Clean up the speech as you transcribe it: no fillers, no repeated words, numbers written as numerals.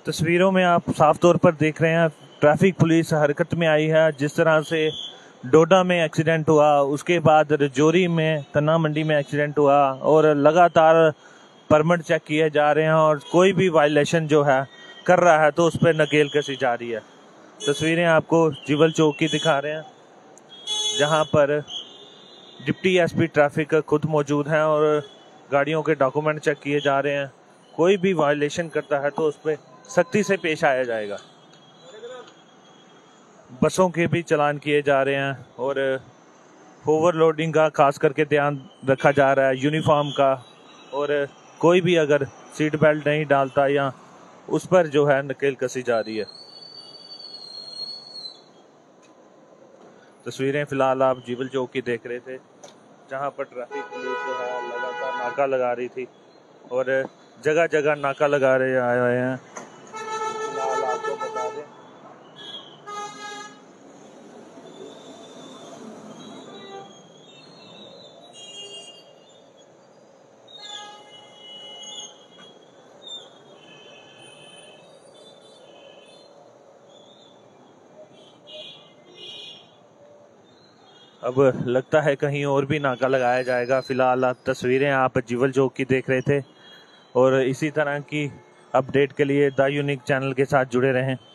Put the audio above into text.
तस्वीरों में आप साफ तौर पर देख रहे हैं ट्रैफिक पुलिस हरकत में आई है। जिस तरह से डोडा में एक्सीडेंट हुआ, उसके बाद रजौरी में कन्ना मंडी में एक्सीडेंट हुआ और लगातार परमिट चेक किए जा रहे हैं और कोई भी वायलेशन जो है कर रहा है तो उस पर नकेल कसी जा रही है। तस्वीरें आपको जीवल चौक की दिखा रहे हैं जहां पर डिप्टी एसपी ट्रैफिक खुद मौजूद हैं और गाड़ियों के डॉक्यूमेंट चेक किए जा रहे हैं। कोई भी वायलेशन करता है तो उस पर सख्ती से पेश आया जाएगा। बसों के भी चालान किए जा रहे हैं और ओवरलोडिंग का खास करके ध्यान रखा जा रहा है, यूनिफॉर्म का, और कोई भी अगर सीट बेल्ट नहीं डालता या उस पर जो है नकेल कसी जा रही है। तस्वीरें फिलहाल आप जीवल चौक की देख रहे थे जहां पर ट्रैफिक पुलिस जो है लगातार नाका लगा रही थी और जगह जगह नाका लगा रहे आए हुए हैं। फिलहाल आपको बता दें अब लगता है कहीं और भी नाका लगाया जाएगा। फिलहाल आप तस्वीरें आप जीवल चौक की देख रहे थे और इसी तरह की अपडेट के लिए द यूनिक चैनल के साथ जुड़े रहें।